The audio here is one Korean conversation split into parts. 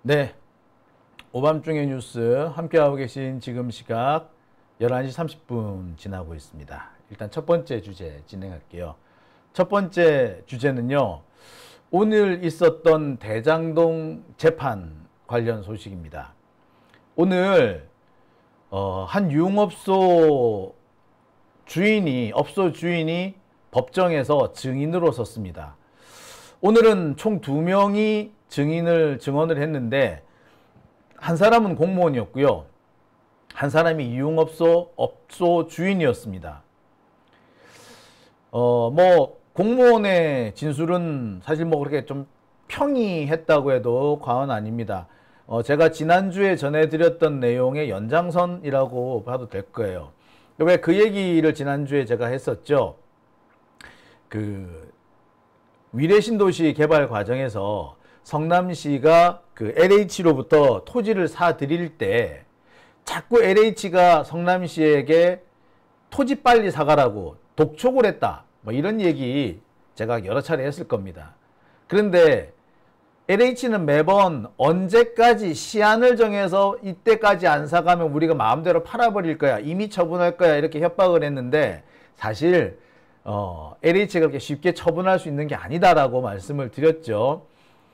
네, 오밤중의 뉴스 함께하고 계신 지금 시각 11시 30분 지나고 있습니다. 일단 첫 번째 주제 진행할게요. 첫 번째 주제는요, 오늘 있었던 대장동 재판 관련 소식입니다. 오늘 한 유흥업소 업소 주인이 법정에서 증인으로 섰습니다. 오늘은 총 2명이 증언을 했는데, 한 사람은 공무원이었고요. 한 사람이 업소 주인이었습니다. 공무원의 진술은 사실 그렇게 좀 평이했다고 해도 과언 아닙니다. 제가 지난주에 전해드렸던 내용의 연장선이라고 봐도 될 거예요. 왜 그 얘기를 지난주에 제가 했었죠? 위례신도시 개발 과정에서 성남시가 LH로부터 토지를 사들일 때 자꾸 LH가 성남시에게 토지 빨리 사가라고 독촉을 했다. 이런 얘기 제가 여러 차례 했을 겁니다. 그런데 LH는 매번 언제까지 시한을 정해서 이때까지 안 사가면 우리가 마음대로 팔아버릴 거야, 이미 처분할 거야, 이렇게 협박을 했는데, 사실 LH가 그렇게 쉽게 처분할 수 있는 게 아니다라고 말씀을 드렸죠.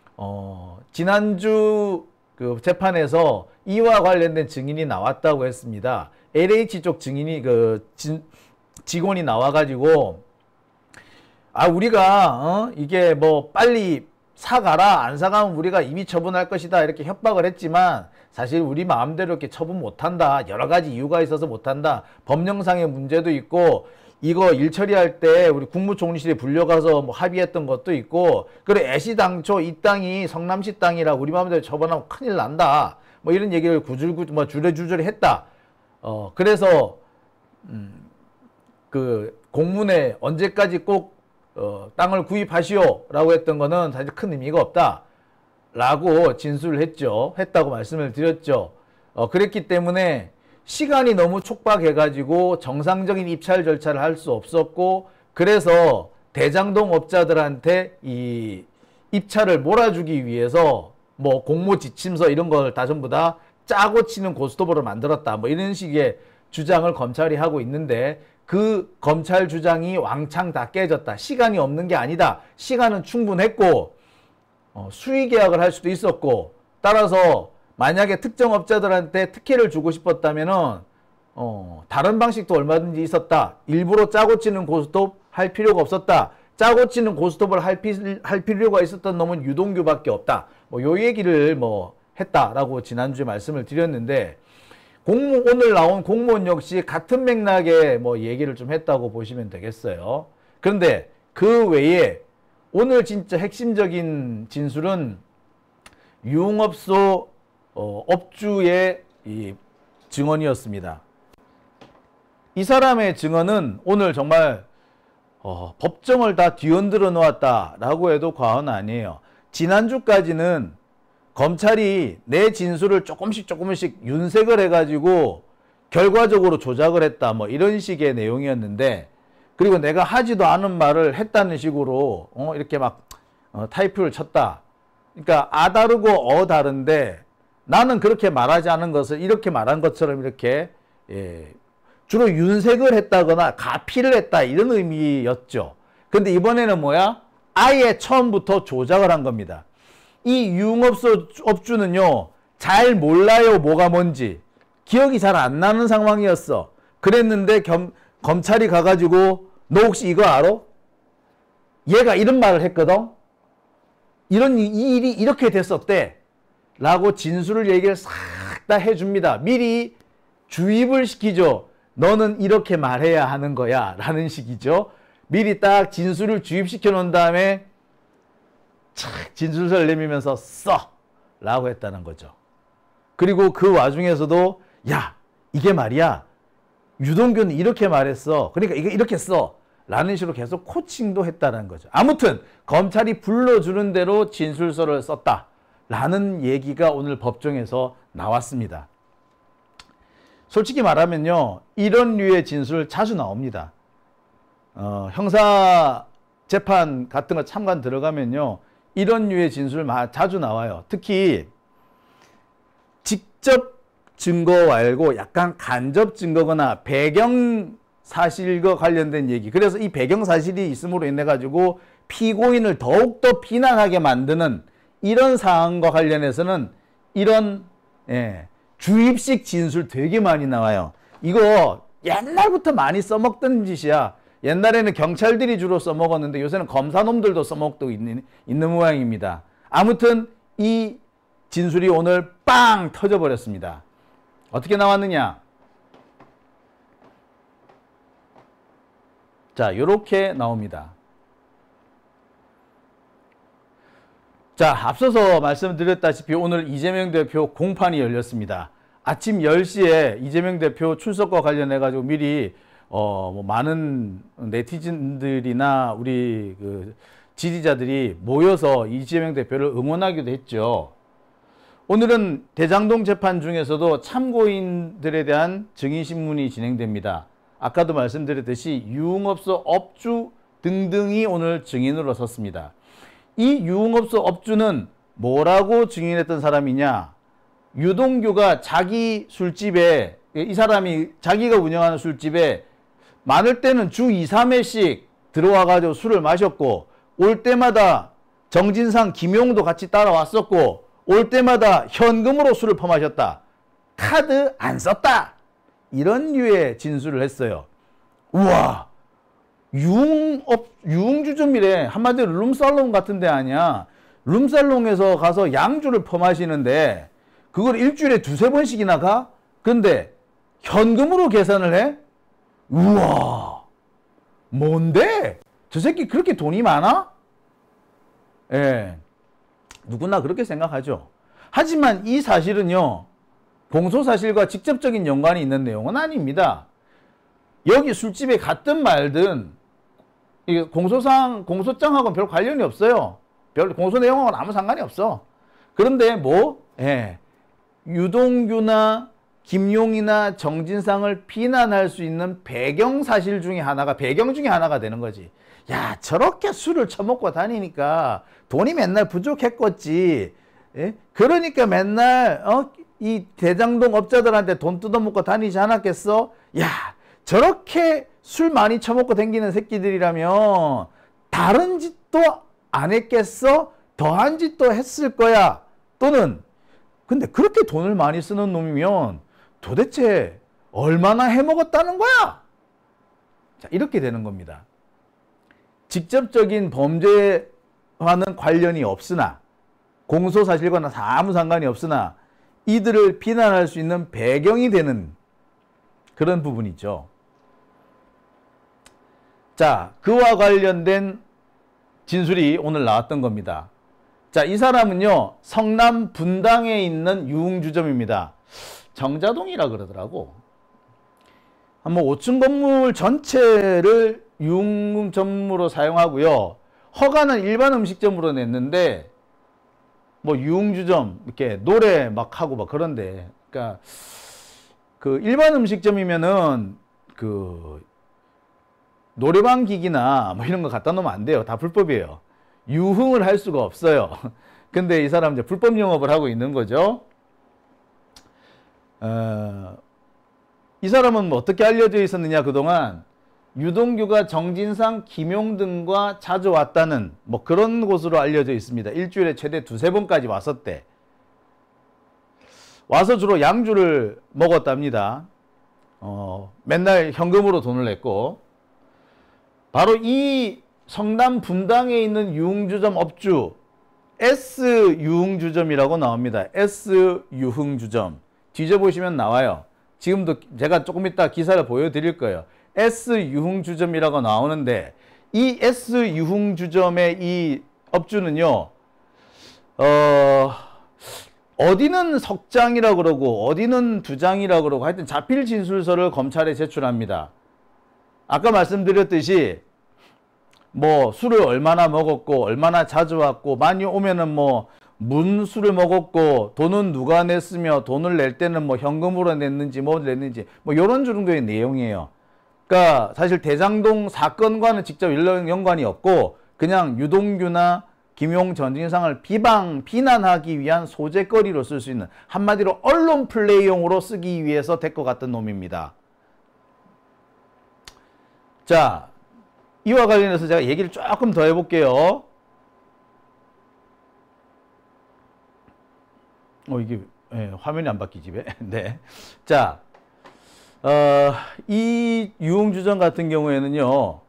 지난주 재판에서 이와 관련된 증인이 나왔다고 했습니다. LH 쪽 증인이 직원이 나와가지고, 우리가 이게 빨리 사가라, 안 사가면 우리가 이미 처분할 것이다, 이렇게 협박을 했지만 사실 우리 마음대로 이렇게 처분 못한다, 여러 가지 이유가 있어서 못한다, 법령상의 문제도 있고, 이거 일 처리할 때 우리 국무총리실에 불려가서 합의했던 것도 있고, 그래 애시당초 이 땅이 성남시 땅이라 우리 마음대로 처분하면 큰일 난다, 이런 얘기를 주저주저리 했다. 그래서 공문에 언제까지 꼭 땅을 구입하시오 라고 했던 거는 사실 큰 의미가 없다 라고 진술을 했다고 말씀을 드렸죠. 그랬기 때문에 시간이 너무 촉박해가지고 정상적인 입찰 절차를 할 수 없었고, 그래서 대장동 업자들한테 이 입찰을 몰아주기 위해서 공모지침서 이런 걸 다 전부 다 짜고 치는 고스톱으로 만들었다, 이런 식의 주장을 검찰이 하고 있는데, 그 검찰 주장이 왕창 다 깨졌다. 시간이 없는 게 아니다. 시간은 충분했고, 수의 계약을 할 수도 있었고, 따라서 만약에 특정 업자들한테 특혜를 주고 싶었다면은 다른 방식도 얼마든지 있었다. 일부러 짜고 치는 고스톱 할 필요가 없었다. 짜고 치는 고스톱을 할 필요가 있었던 놈은 유동규밖에 없다. 요 얘기를 했다라고 지난주에 말씀을 드렸는데, 오늘 나온 공무원 역시 같은 맥락의 얘기를 좀 했다고 보시면 되겠어요. 그런데 그 외에 오늘 진짜 핵심적인 진술은 유흥업소 업주의 이 증언이었습니다. 이 사람의 증언은 오늘 정말 법정을 다 뒤흔들어 놓았다라고 해도 과언 아니에요. 지난주까지는 검찰이 내 진술을 조금씩 윤색을 해가지고 결과적으로 조작을 했다, 이런 식의 내용이었는데, 그리고 내가 하지도 않은 말을 했다는 식으로 이렇게 타이프를 쳤다. 그러니까 아 다르고 어 다른데, 나는 그렇게 말하지 않은 것을 이렇게 말한 것처럼 이렇게 주로 윤색을 했다거나 가피를 했다, 이런 의미였죠. 근데 이번에는 아예 처음부터 조작을 한 겁니다. 이 유흥업소 업주는요, 잘 몰라요, 뭐가 뭔지. 기억이 잘 안 나는 상황이었어. 그랬는데 검찰이 가가지고 너 혹시 이거 알아? 얘가 이런 말을 했거든? 이 일이 이렇게 됐었대 라고 진술을 얘기를 싹 다 해줍니다. 미리 주입을 시키죠. 너는 이렇게 말해야 하는 거야 라는 식이죠. 미리 딱 진술을 주입시켜 놓은 다음에 진술서를 내밀면서 써 라고 했다는 거죠. 그리고 그 와중에서도 야, 이게 말이야, 유동규는 이렇게 말했어, 그러니까 이게 이렇게 써 라는 식으로 계속 코칭도 했다는 거죠. 아무튼 검찰이 불러주는 대로 진술서를 썼다 라는 얘기가 오늘 법정에서 나왔습니다. 솔직히 말하면요, 이런 류의 진술 자주 나옵니다. 형사 재판 같은 거 참관 들어가면요, 이런 류의 진술 자주 나와요. 특히 직접 증거 말고 약간 간접 증거거나 배경 사실과 관련된 얘기. 그래서 이 배경 사실이 있음으로 인해 가지고 피고인을 더욱더 비난하게 만드는 이런 사항과 관련해서는 이런 주입식 진술 되게 많이 나와요. 이거 옛날부터 많이 써먹던 짓이야. 옛날에는 경찰들이 주로 써먹었는데 요새는 검사놈들도 써먹고 있는 모양입니다. 아무튼 이 진술이 오늘 빵 터져버렸습니다. 어떻게 나왔느냐? 자, 요렇게 나옵니다. 자, 앞서서 말씀드렸다시피 오늘 이재명 대표 공판이 열렸습니다. 아침 10시에 이재명 대표 출석과 관련해 가지고 미리 뭐 많은 네티즌들이나 우리 그 지지자들이 모여서 이재명 대표를 응원하기도 했죠. 오늘은 대장동 재판 중에서도 참고인들에 대한 증인신문이 진행됩니다. 아까도 말씀드렸듯이 유흥업소 업주 등등이 오늘 증인으로 섰습니다. 이 유흥업소 업주는 뭐라고 증인했던 사람이냐? 유동규가 자기 술집에, 이 사람이 자기가 운영하는 술집에 많을 때는 주 2, 3회씩 들어와가지고 술을 마셨고, 올 때마다 정진상, 김용도 같이 따라왔었고, 올 때마다 현금으로 술을 퍼마셨다. 카드 안 썼다. 이런 류의 진술을 했어요. 우와, 유흥주점이래. 한마디로 룸살롱 같은 데 아니야. 룸살롱에서 가서 양주를 퍼마시는데 그걸 일주일에 두세 번씩이나 가? 근데 현금으로 계산을 해? 우와, 뭔데? 저 새끼 그렇게 돈이 많아? 예, 누구나 그렇게 생각하죠. 하지만 이 사실은요, 공소사실과 직접적인 연관이 있는 내용은 아닙니다. 여기 술집에 갔든 말든 이게 공소장하고는 별 관련이 없어요. 별 공소 내용하고는 아무 상관이 없어. 그런데 뭐 유동규나 김용이나 정진상을 비난할 수 있는 배경 중에 하나가 되는 거지. 야, 저렇게 술을 처먹고 다니니까 돈이 맨날 부족했겠지. 예? 그러니까 맨날 이 대장동 업자들한테 돈 뜯어먹고 다니지 않았겠어? 야, 저렇게 술 많이 처먹고 다니는 새끼들이라면 다른 짓도 안 했겠어? 더한 짓도 했을 거야. 또는 근데 그렇게 돈을 많이 쓰는 놈이면 도대체 얼마나 해먹었다는 거야? 자, 이렇게 되는 겁니다. 직접적인 범죄와는 관련이 없으나, 공소사실과는 아무 상관이 없으나 이들을 비난할 수 있는 배경이 되는 그런 부분이죠. 자, 그와 관련된 진술이 오늘 나왔던 겁니다. 자, 이 사람은요, 성남 분당에 있는 유흥주점입니다. 정자동이라 그러더라고. 뭐 5층 건물 전체를 유흥점으로 사용하고요. 허가는 일반 음식점으로 냈는데 뭐 유흥주점 이렇게 노래 막 하고 막 그런데, 그러니까 그 일반 음식점이면은 그 노래방 기기나 뭐 이런 거 갖다 놓으면 안 돼요. 다 불법이에요. 유흥을 할 수가 없어요. 근데 이 사람 이제 불법 영업을 하고 있는 거죠. 이 사람은 뭐 어떻게 알려져 있었느냐, 그동안 유동규가 정진상, 김용 등과 자주 왔다는 뭐 그런 곳으로 알려져 있습니다. 일주일에 최대 두세 번까지 왔었대. 와서 주로 양주를 먹었답니다. 맨날 현금으로 돈을 냈고, 바로 이 성남 분당에 있는 유흥주점 업주 S 유흥주점이라고 나옵니다. S 유흥주점 뒤져보시면 나와요. 지금도 제가 조금 이따 기사를 보여드릴 거예요. S 유흥주점이라고 나오는데, 이 S 유흥주점의 이 업주는요, 어디는 석장이라고 그러고 어디는 두장이라고 그러고 하여튼 자필 진술서를 검찰에 제출합니다. 아까 말씀드렸듯이 뭐 술을 얼마나 먹었고 얼마나 자주 왔고, 많이 오면은 뭐 문술을 먹었고 돈은 누가 냈으며 돈을 낼 때는 뭐 현금으로 냈는지 뭐 냈는지 뭐 이런 정도의 내용이에요. 그러니까 사실 대장동 사건과는 직접 연관이 없고 그냥 유동규나 김용, 정진상을 비난하기 위한 소재거리로 쓸 수 있는, 한마디로 언론 플레이용으로 쓰기 위해서 될 것 같은 놈입니다. 자, 이와 관련해서 제가 얘기를 조금 더 해볼게요. 이게 화면이 안 바뀌지 왜? 네. 자, 이 유흥주점 같은 경우에는요,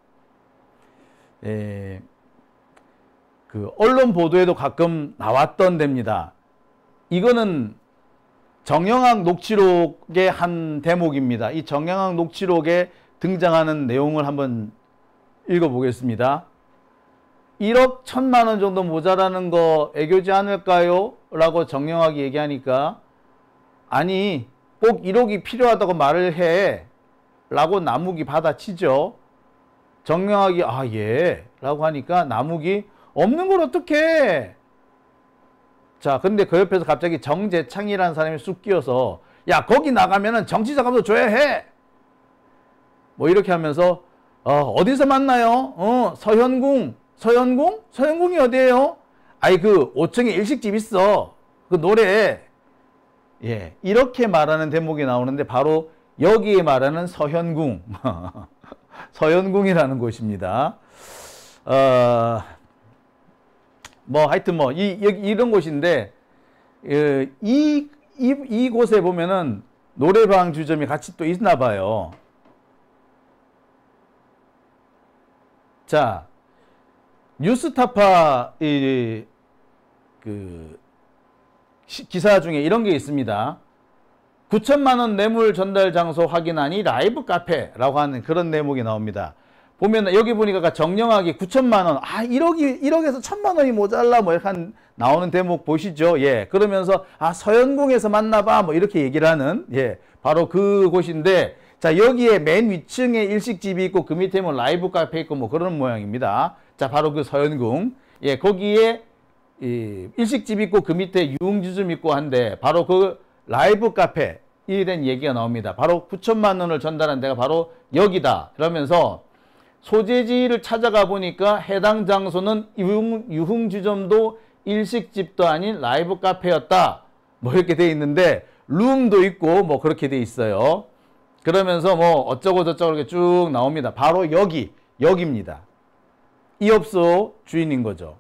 그 언론 보도에도 가끔 나왔던 데입니다. 이거는 정영학 녹취록의 한 대목입니다. 이 정영학 녹취록에 등장하는 내용을 한번 읽어보겠습니다. 1억 1,000만 원 정도 모자라는 거 애교지 않을까요? 라고 정영학이 얘기하니까, 아니 꼭 1억이 필요하다고 말을 해 라고 남욱이 받아치죠. 정영학이 예 라고 하니까 남욱이 없는 걸 어떡해. 자, 근데 그 옆에서 갑자기 정재창이라는 사람이 쑥 끼어서, 야 거기 나가면은 정치자금도 줘야 해 뭐 이렇게 하면서, 어디서 만나요? 서현궁. 서현궁? 서현궁이 어디예요? 아이 그 5층에 일식집 있어. 그 노래. 예, 이렇게 말하는 대목이 나오는데 바로 여기에 말하는 서현궁. 서현궁이라는 곳입니다. 뭐 하여튼 뭐 이런 곳인데, 이 곳에 보면은 노래방 주점이 같이 또 있나 봐요. 자, 뉴스타파 기사 중에 이런 게 있습니다. 9천만 원 뇌물 전달 장소 확인하니 라이브 카페라고 하는 그런 대목이 나옵니다. 보면 여기 보니까 정영학이 9천만 원, 1억에서 1,000만 원이 모자라 뭐 이렇게 나오는 대목 보시죠. 예, 그러면서 서현궁에서 만나봐 뭐 이렇게 얘기를 하는, 예, 바로 그곳인데, 자, 여기에 맨 위층에 일식집이 있고 그 밑에 뭐 라이브 카페 있고 뭐 그런 모양입니다. 자, 바로 그 서현궁. 예, 거기에 일식집 있고 그 밑에 유흥주점 있고 한데, 바로 그 라이브 카페에 대한 얘기가 나옵니다. 바로 9천만 원을 전달한 데가 바로 여기다. 그러면서 소재지를 찾아가 보니까 해당 장소는 유흥주점도 일식집도 아닌 라이브 카페였다. 뭐 이렇게 돼 있는데, 룸도 있고 뭐 그렇게 돼 있어요. 그러면서 뭐 어쩌고 저쩌고 이렇게 쭉 나옵니다. 바로 여기입니다. 이 업소 주인인 거죠.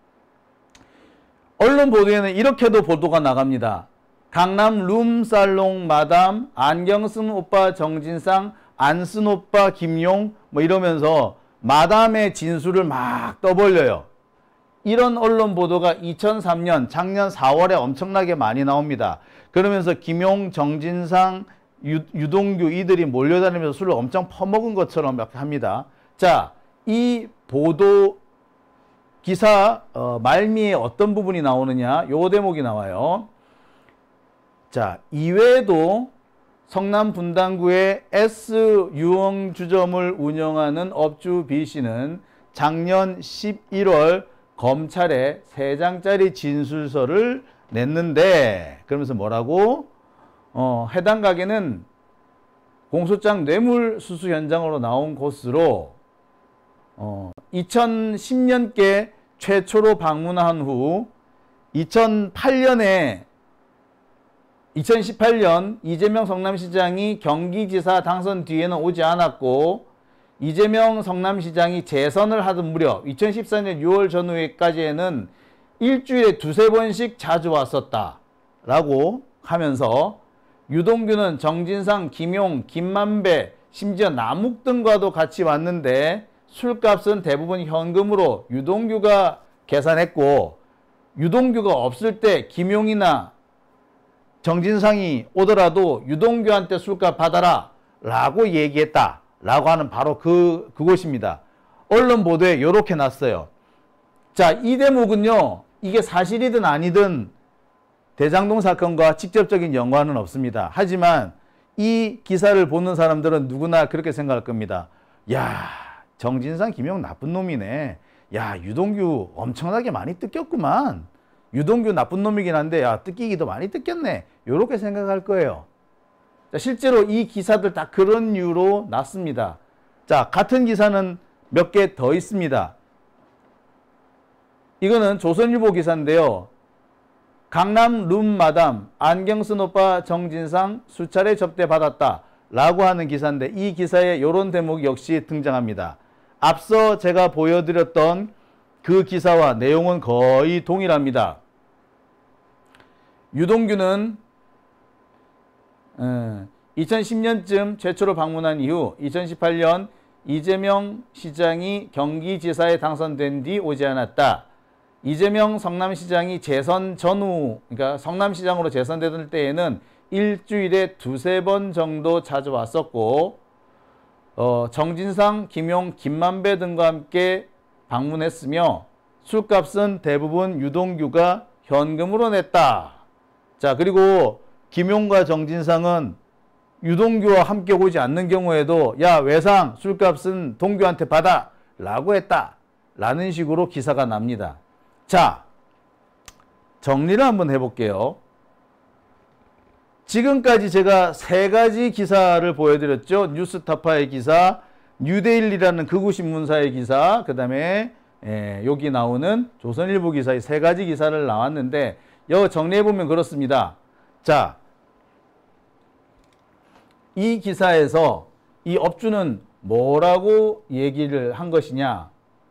언론 보도에는 이렇게도 보도가 나갑니다. 강남 룸살롱 마담, 안경 쓴 오빠 정진상, 안 쓴 오빠 김용 뭐 이러면서 마담의 진술을 막 떠벌려요. 이런 언론 보도가 2003년 작년 4월에 엄청나게 많이 나옵니다. 그러면서 김용, 정진상, 유동규 이들이 몰려다니면서 술을 엄청 퍼먹은 것처럼 이렇게 합니다. 자, 이 보도 기사 말미에 어떤 부분이 나오느냐, 요 대목이 나와요. 자, 이외에도 성남 분당구의 S 유흥주점을 운영하는 업주 B씨는 작년 11월 검찰에 3장짜리 진술서를 냈는데, 그러면서 뭐라고? 해당 가게는 공소장 뇌물수수 현장으로 나온 곳으로 2010년께 최초로 방문한 후 2018년 이재명 성남시장이 경기지사 당선 뒤에는 오지 않았고, 이재명 성남시장이 재선을 하던 무렵 2014년 6월 전후에까지는 일주일에 2~3번씩 자주 왔었다 라고 하면서, 유동규는 정진상, 김용, 김만배, 심지어 남욱 등과도 같이 왔는데 술값은 대부분 현금으로 유동규가 계산했고, 유동규가 없을 때 김용이나 정진상이 오더라도 유동규한테 술값 받아라 라고 얘기했다 라고 하는 바로 그곳입니다. 언론 보도에 이렇게 났어요. 자, 이 대목은요, 이게 사실이든 아니든 대장동 사건과 직접적인 연관은 없습니다. 하지만 이 기사를 보는 사람들은 누구나 그렇게 생각할 겁니다. 야, 정진상, 김용 나쁜 놈이네. 야, 유동규 엄청나게 많이 뜯겼구만. 유동규 나쁜 놈이긴 한데, 야, 뜯기기도 많이 뜯겼네. 이렇게 생각할 거예요. 자, 실제로 이 기사들 다 그런 이유로 났습니다. 자, 같은 기사는 몇 개 더 있습니다. 이거는 조선일보 기사인데요. 강남 룸마담 안경 쓴 오빠 정진상 수차례 접대받았다 라고 하는 기사인데, 이 기사에 이런 대목이 역시 등장합니다. 앞서 제가 보여드렸던 그 기사와 내용은 거의 동일합니다. 유동규는 2010년쯤 최초로 방문한 이후 2018년 이재명 시장이 경기지사에 당선된 뒤 오지 않았다. 이재명 성남시장이 재선 전후, 그러니까 성남시장으로 재선되던 때에는 일주일에 2~3번 정도 찾아왔었고, 정진상, 김용, 김만배 등과 함께 방문했으며 술값은 대부분 유동규가 현금으로 냈다. 자, 그리고 김용과 정진상은 유동규와 함께 오지 않는 경우에도 야, 외상 술값은 동규한테 받아 라고 했다 라는 식으로 기사가 납니다. 자, 정리를 한번 해볼게요. 지금까지 제가 3가지 기사를 보여드렸죠. 뉴스타파의 기사, 뉴데일리라는 극우 신문사의 기사, 그 다음에 여기 나오는 조선일보 기사의 3가지 기사를 나왔는데, 이거 정리해보면 그렇습니다. 자, 이 기사에서 이 업주는 뭐라고 얘기를 한 것이냐?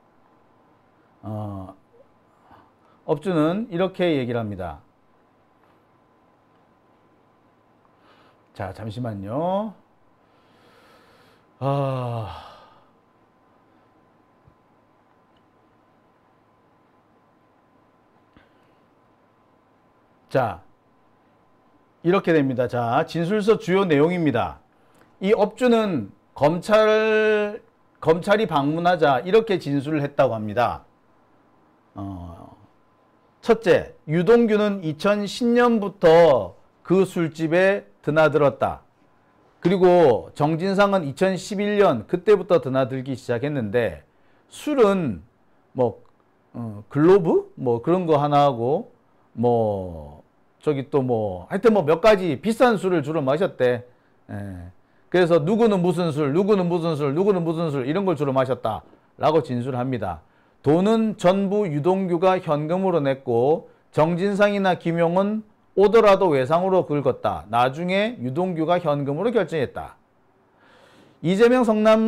업주는 이렇게 얘기를 합니다. 자, 잠시만요. 자, 이렇게 됩니다. 자, 진술서 주요 내용입니다. 이 업주는 검찰이 방문하자 이렇게 진술을 했다고 합니다. 첫째, 유동규는 2010년부터 그 술집에 드나들었다. 그리고 정진상은 2011년 그때부터 드나들기 시작했는데, 술은 뭐 글로브 뭐 그런 거 하나 하고 저기 또 하여튼 몇 가지 비싼 술을 주로 마셨대. 그래서 누구는 무슨 술, 누구는 무슨 술, 누구는 무슨 술 이런 걸 주로 마셨다 라고 진술합니다. 돈은 전부 유동규가 현금으로 냈고 정진상이나 김용은 오더라도 외상으로 긁었다. 나중에 유동규가 현금으로 결정했다. 이재명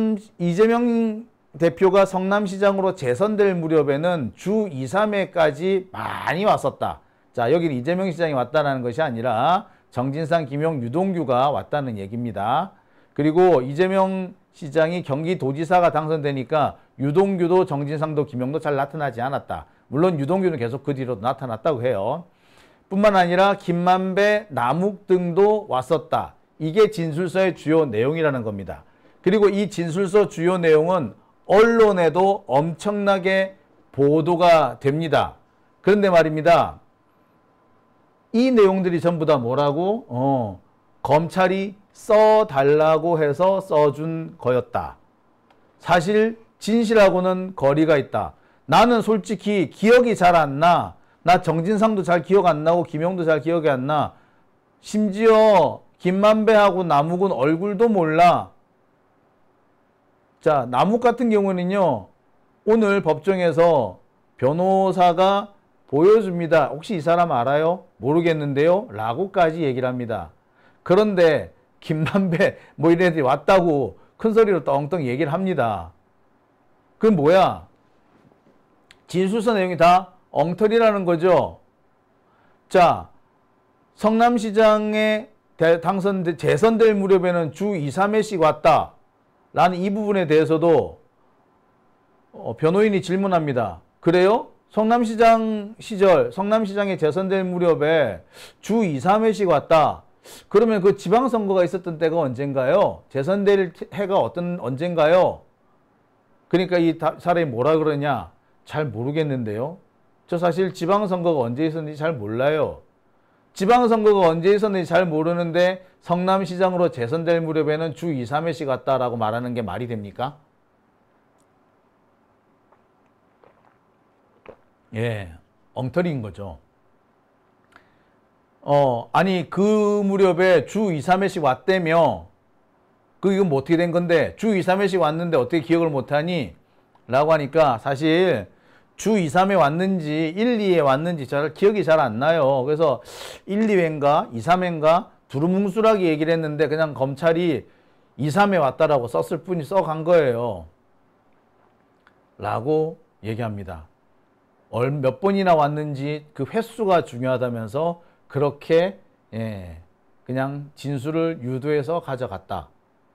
대표가 성남시장으로 재선될 무렵에는 주 2, 3회까지 많이 왔었다. 자, 여기는 이재명 시장이 왔다는 것이 아니라 정진상, 김용, 유동규가 왔다는 얘기입니다. 그리고 이재명 시장이 경기도지사가 당선되니까 유동규도 정진상도 김용도 잘 나타나지 않았다. 물론 유동규는 계속 그 뒤로 나타났다고 해요. 뿐만 아니라 김만배, 남욱 등도 왔었다. 이게 진술서의 주요 내용이라는 겁니다. 그리고 이 진술서 주요 내용은 언론에도 엄청나게 보도가 됩니다. 그런데 말입니다. 이 내용들이 전부 다 뭐라고? 검찰이 써달라고 해서 써준 거였다. 사실 진실하고는 거리가 있다. 나는 솔직히 기억이 잘 안 나. 나 정진상도 잘 기억 안 나고 김용도 잘 기억이 안 나. 심지어 김만배하고 남욱은 얼굴도 몰라. 자, 남욱 같은 경우는요, 오늘 법정에서 변호사가 보여줍니다. 혹시 이 사람 알아요? 모르겠는데요? 라고까지 얘기를 합니다. 그런데 김만배 이런 애들이 왔다고 큰 소리로 떵떵 얘기를 합니다. 그건 뭐야? 진술서 내용이 다 엉터리라는 거죠. 자, 성남시장에 재선될 무렵에는 주 2, 3회씩 왔다 라는 이 부분에 대해서도 변호인이 질문합니다. 그래요? 성남시장 시절, 성남시장에 재선될 무렵에 주 2, 3회씩 왔다. 그러면 그 지방선거가 있었던 때가 언젠가요? 재선될 해가 언젠가요? 그러니까 이 사람이 뭐라 그러냐? 잘 모르겠는데요. 저 사실 지방선거가 언제 있었는지 잘 몰라요. 지방선거가 언제 있었는지 잘 모르는데 성남시장으로 재선될 무렵에는 주 2, 3회씩 왔다라고 말하는 게 말이 됩니까? 예, 엉터리인 거죠. 아니 그 무렵에 주 2, 3회씩 왔다며, 이건 뭐 어떻게 된 건데 주 2, 3회씩 왔는데 어떻게 기억을 못하니? 라고 하니까 사실 주 2, 3회 왔는지 1, 2회 왔는지 잘 기억이 잘 안 나요. 그래서 1, 2회인가 2, 3회인가 두루뭉술하게 얘기를 했는데 그냥 검찰이 2, 3회 왔다라고 썼을 뿐이 써간 거예요. 라고 얘기합니다. 몇 번이나 왔는지 그 횟수가 중요하다면서 그렇게 그냥 진술을 유도해서 가져갔다.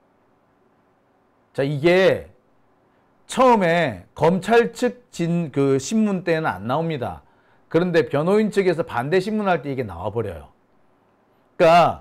자, 이게 처음에 검찰 측 그 신문 때는 안 나옵니다. 그런데 변호인 측에서 반대 신문할 때 이게 나와버려요. 그러니까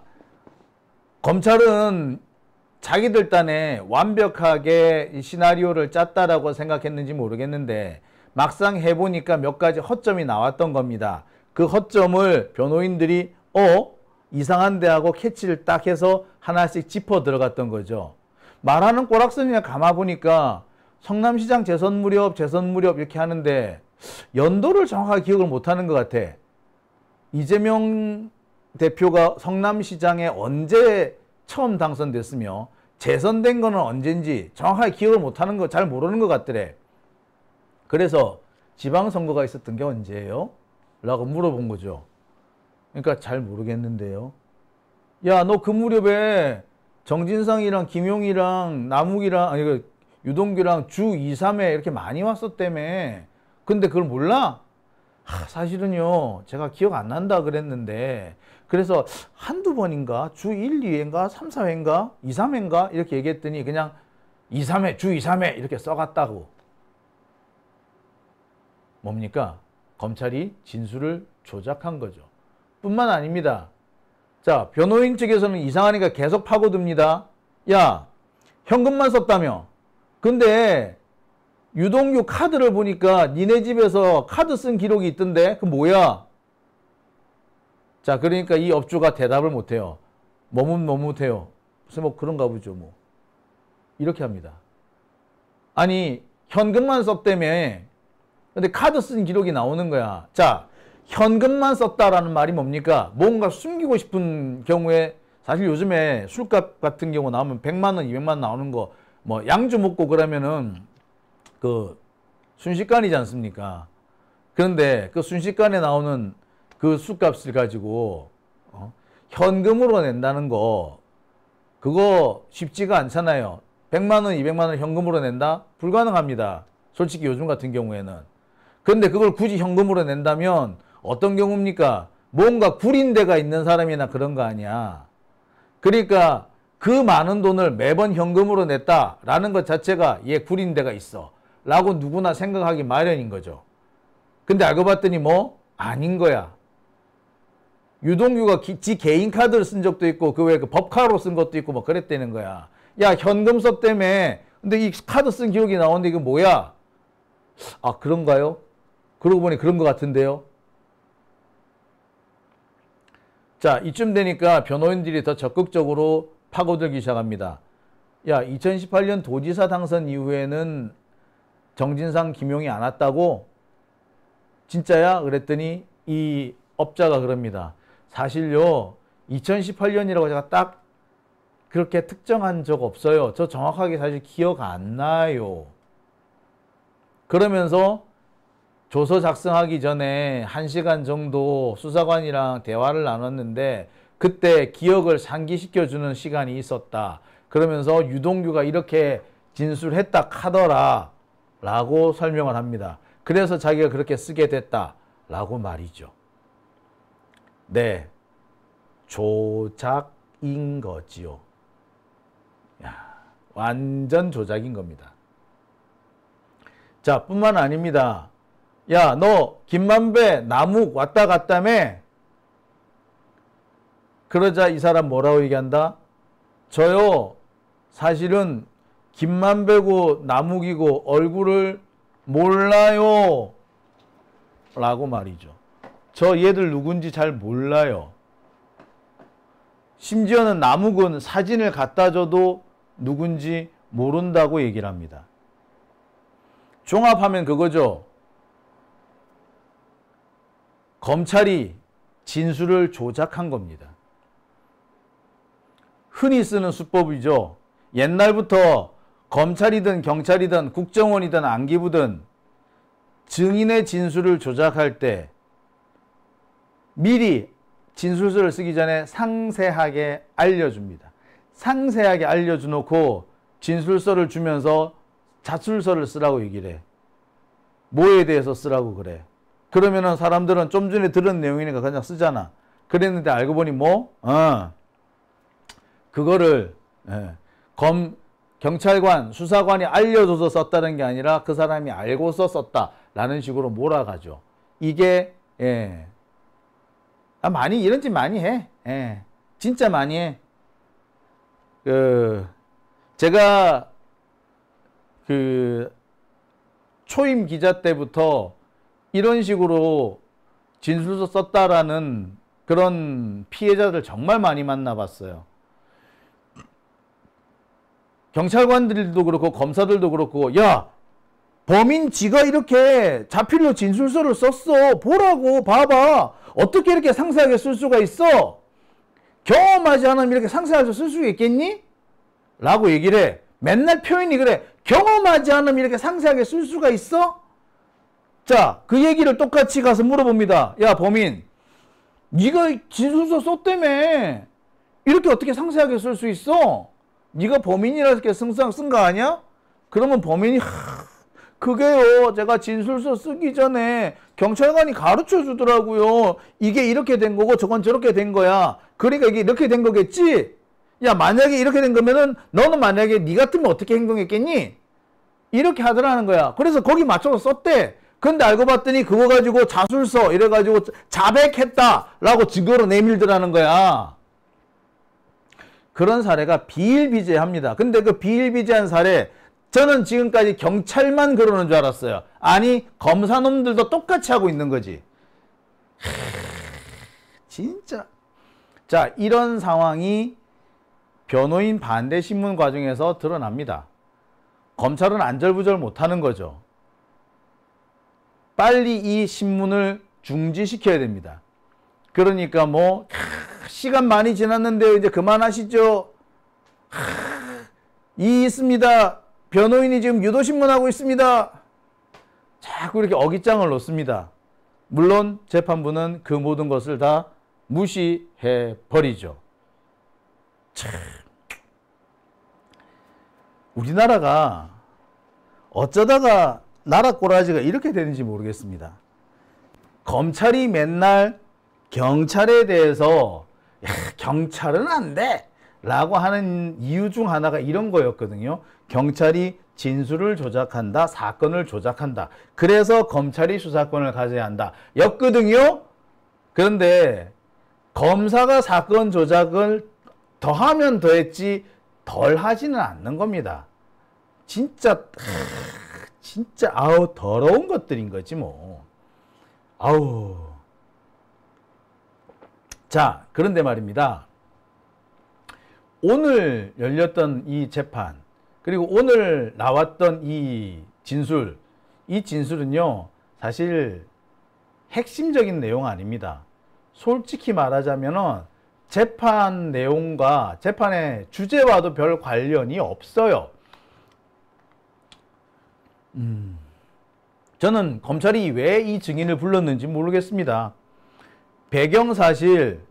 검찰은 자기들 딴에 완벽하게 이 시나리오를 짰다라고 생각했는지 모르겠는데 막상 해보니까 몇 가지 허점이 나왔던 겁니다. 그 허점을 변호인들이 이상한데 하고 캐치를 딱 해서 하나씩 짚어 들어갔던 거죠. 말하는 꼬락서니나 감아보니까 성남시장 재선 무렵 이렇게 하는데 연도를 정확하게 기억을 못하는 것 같아. 이재명 대표가 성남시장에 언제 처음 당선됐으며 재선된 거는 언젠지 정확하게 기억을 못하는 거 잘 모르는 것 같더래. 그래서 지방선거가 있었던 게 언제예요? 라고 물어본 거죠. 그러니까 잘 모르겠는데요. 야, 너 그 무렵에 정진상이랑 김용이랑 남욱이랑 아니 유동규랑 주 2, 3회 이렇게 많이 왔었다며. 근데 그걸 몰라? 사실은요, 제가 기억 안 난다 그랬는데, 그래서 한두 번인가, 주 1, 2회인가, 3, 4회인가, 2, 3회인가, 이렇게 얘기했더니 그냥 2, 3회, 주 2, 3회 이렇게 써갔다고. 뭡니까? 검찰이 진술을 조작한 거죠. 뿐만 아닙니다. 자, 변호인 측에서는 이상하니까 계속 파고듭니다. 야, 현금만 썼다며. 근데 유동규 카드를 보니까 니네 집에서 카드 쓴 기록이 있던데 그 뭐야? 자, 그러니까 이 업주가 대답을 못해요. 머뭇머뭇해요. 그래서 뭐 그런가 보죠 뭐. 이렇게 합니다. 아니 현금만 썼다며. 근데 카드 쓴 기록이 나오는 거야. 자, 현금만 썼다라는 말이 뭡니까? 뭔가 숨기고 싶은 경우에 사실 요즘에 술값 같은 경우 나오면 100만 원, 200만 원 나오는 거 뭐 양주 먹고 그러면은 그 순식간이지 않습니까? 그런데 그 순식간에 나오는 그 술값을 가지고 현금으로 낸다는 거 그거 쉽지가 않잖아요. 100만 원, 200만 원 현금으로 낸다? 불가능합니다. 솔직히 요즘 같은 경우에는. 근데 그걸 굳이 현금으로 낸다면 어떤 경우입니까? 뭔가 구린 데가 있는 사람이나 그런 거 아니야. 그러니까 그 많은 돈을 매번 현금으로 냈다라는 것 자체가 얘 구린 데가 있어 라고 누구나 생각하기 마련인 거죠. 근데 알고 봤더니 뭐 아닌 거야. 유동규가 지 개인 카드를 쓴 적도 있고 그 외에 그 법카로 쓴 것도 있고 뭐 그랬다는 거야. 야, 현금 썼다며. 근데 이 카드 쓴 기록이 나오는데 이거 뭐야? 아, 그런가요? 그러고 보니 그런 것 같은데요. 자, 이쯤 되니까 변호인들이 더 적극적으로 파고들기 시작합니다. 야, 2018년 도지사 당선 이후에는 정진상, 김용이 안 왔다고? 진짜야? 그랬더니 이 업자가 그럽니다. 사실요, 2018년이라고 제가 딱 그렇게 특정한 적 없어요. 저 정확하게 사실 기억 안 나요. 그러면서 조서 작성하기 전에 1시간 정도 수사관이랑 대화를 나눴는데 그때 기억을 상기시켜주는 시간이 있었다. 그러면서 유동규가 이렇게 진술했다 카더라 라고 설명을 합니다. 그래서 자기가 그렇게 쓰게 됐다 라고 말이죠. 네, 조작인 거지요. 야, 완전 조작인 겁니다. 자, 뿐만 아닙니다. 야, 너 김만배, 남욱 왔다 갔다며? 그러자 이 사람 뭐라고 얘기한다? 저요, 사실은 김만배고 남욱이고 얼굴을 몰라요 라고 말이죠. 저 얘들 누군지 잘 몰라요. 심지어는 남욱은 사진을 갖다 줘도 누군지 모른다고 얘기를 합니다. 종합하면 그거죠. 검찰이 진술을 조작한 겁니다. 흔히 쓰는 수법이죠. 옛날부터 검찰이든 경찰이든 국정원이든 안기부든 증인의 진술을 조작할 때 미리 진술서를 쓰기 전에 상세하게 알려줍니다. 상세하게 알려주놓고 진술서를 주면서 자술서를 쓰라고 얘기를 해. 뭐에 대해서 쓰라고 그래. 그러면은 사람들은 좀 전에 들은 내용이니까 그냥 쓰잖아. 그랬는데 알고 보니 그거를 경찰관, 수사관이 알려줘서 썼다는 게 아니라 그 사람이 알고서 썼다라는 식으로 몰아가죠. 이게 많이 이런 짓 많이 해. 진짜 많이 해. 제가 초임 기자 때부터 이런 식으로 진술서 썼다라는 그런 피해자들 정말 많이 만나봤어요. 경찰관들도 그렇고 검사들도 그렇고, 야, 범인 지가 이렇게 자필로 진술서를 썼어. 보라고, 봐봐. 어떻게 이렇게 상세하게 쓸 수가 있어? 경험하지 않으면 이렇게 상세하게 쓸 수 있겠니? 라고 얘기를 해. 맨날 표현이 그래. 경험하지 않으면 이렇게 상세하게 쓸 수가 있어? 자, 그 얘기를 똑같이 가서 물어봅니다. 야, 범인, 네가 진술서 썼다며. 이렇게 어떻게 상세하게 쓸 수 있어? 네가 범인이라서 이렇게 승상 쓴 거 아니야? 그러면 범인이 그게요, 제가 진술서 쓰기 전에 경찰관이 가르쳐 주더라고요. 이게 이렇게 된 거고 저건 저렇게 된 거야. 그러니까 이게 이렇게 된 거겠지? 야, 만약에 이렇게 된 거면은 너는 만약에 네 같으면 어떻게 행동했겠니? 이렇게 하더라는 거야. 그래서 거기 맞춰서 썼대. 근데 알고 봤더니 그거 가지고 자술서 이래가지고 자백했다라고 증거로 내밀더라는 거야. 그런 사례가 비일비재합니다. 근데 그 비일비재한 사례, 저는 지금까지 경찰만 그러는 줄 알았어요. 아니, 검사놈들도 똑같이 하고 있는 거지. 진짜. 자, 이런 상황이 변호인 반대 신문 과정에서 드러납니다. 검찰은 안절부절 못하는 거죠. 빨리 이 신문을 중지시켜야 됩니다. 그러니까 시간 많이 지났는데요. 이제 그만하시죠. 있습니다. 변호인이 지금 유도신문하고 있습니다. 자꾸 이렇게 어깃장을 놓습니다. 물론 재판부는 그 모든 것을 다 무시해 버리죠. 참. 우리나라가 어쩌다가 나라 꼬라지가 이렇게 되는지 모르겠습니다. 검찰이 맨날 경찰에 대해서 경찰은 안 돼! 라고 하는 이유 중 하나가 이런 거였거든요. 경찰이 진술을 조작한다, 사건을 조작한다. 그래서 검찰이 수사권을 가져야 한다. 였거든요. 그런데 검사가 사건 조작을 더하면 더했지 덜 하지는 않는 겁니다. 진짜 아우 더러운 것들인 거지 뭐. 아우. 자, 그런데 말입니다. 오늘 열렸던 이 재판, 그리고 오늘 나왔던 이 진술은요, 사실 핵심적인 내용 아닙니다. 솔직히 말하자면은 재판 내용과 재판의 주제와도 별 관련이 없어요. 저는 검찰이 왜 이 증인을 불렀는지 모르겠습니다. 배경사실,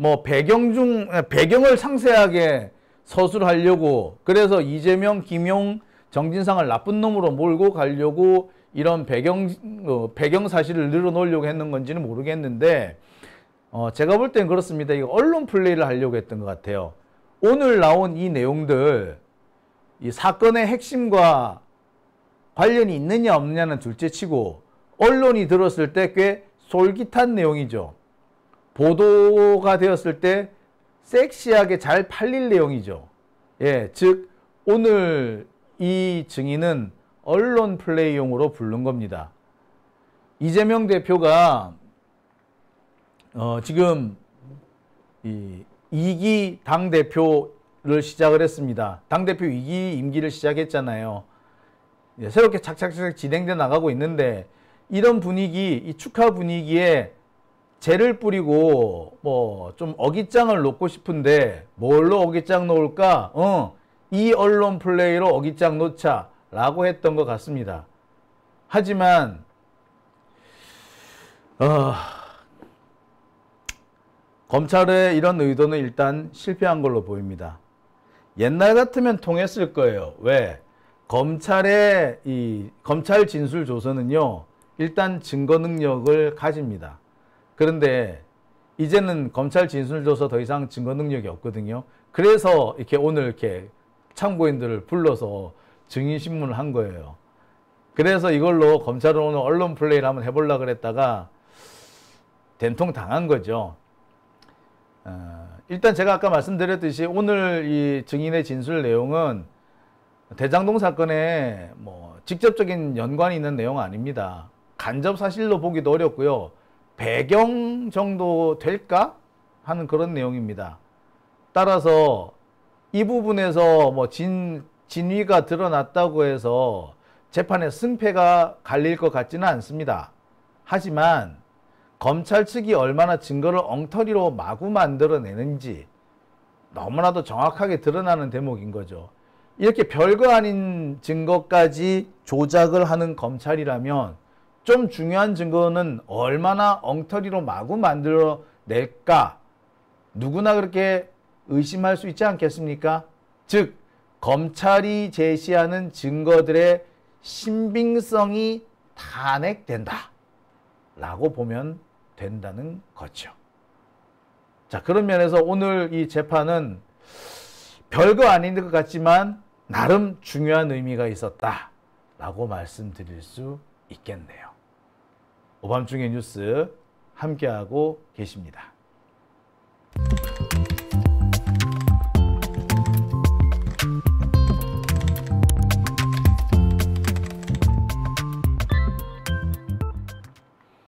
배경을 상세하게 서술하려고, 그래서 이재명, 김용, 정진상을 나쁜 놈으로 몰고 가려고 이런 배경 사실을 늘어놓으려고 했는 건지는 모르겠는데, 제가 볼 땐 그렇습니다. 이거 언론 플레이를 하려고 했던 것 같아요. 오늘 나온 이 내용들, 이 사건의 핵심과 관련이 있느냐 없느냐는 둘째치고 언론이 들었을 때 꽤 솔깃한 내용이죠. 보도가 되었을 때 섹시하게 잘 팔릴 내용이죠. 예, 즉 오늘 이 증인은 언론 플레이용으로 부른 겁니다. 이재명 대표가 지금 이 2기 당대표를 시작을 했습니다. 당대표 2기 임기를 시작했잖아요. 새롭게 착착착 진행돼 나가고 있는데, 이런 분위기, 이 축하 분위기에 재를 뿌리고 좀 어깃장을 놓고 싶은데 뭘로 어깃장 놓을까? 이 언론 플레이로 어깃장 놓자 라고 했던 것 같습니다. 하지만 어, 검찰의 이런 의도는 일단 실패한 걸로 보입니다. 옛날 같으면 통했을 거예요. 왜? 검찰의 검찰 진술 조서는요, 일단 증거 능력을 가집니다. 그런데 이제는 검찰 진술 조서 더 이상 증거 능력이 없거든요. 그래서 이렇게 오늘 이렇게 참고인들을 불러서 증인 신문을 한 거예요. 그래서 이걸로 검찰은 오늘 언론 플레이를 한번 해보려고 그랬다가 된통 당한 거죠. 일단 제가 아까 말씀드렸듯이 오늘 이 증인의 진술 내용은 대장동 사건에 뭐 직접적인 연관이 있는 내용은 아닙니다. 간접 사실로 보기도 어렵고요. 배경 정도 될까 하는 그런 내용입니다. 따라서 이 부분에서 뭐 진위가 드러났다고 해서 재판의 승패가 갈릴 것 같지는 않습니다. 하지만 검찰 측이 얼마나 증거를 엉터리로 마구 만들어내는지 너무나도 정확하게 드러나는 대목인 거죠. 이렇게 별거 아닌 증거까지 조작을 하는 검찰이라면 좀 중요한 증거는 얼마나 엉터리로 마구 만들어낼까 누구나 그렇게 의심할 수 있지 않겠습니까? 즉 검찰이 제시하는 증거들의 신빙성이 탄핵된다 라고 보면 된다는 거죠. 자, 그런 면에서 오늘 이 재판은 별거 아닌 것 같지만 나름 중요한 의미가 있었다 라고 말씀드릴 수 있겠네요. 오밤중의 뉴스 함께하고 계십니다.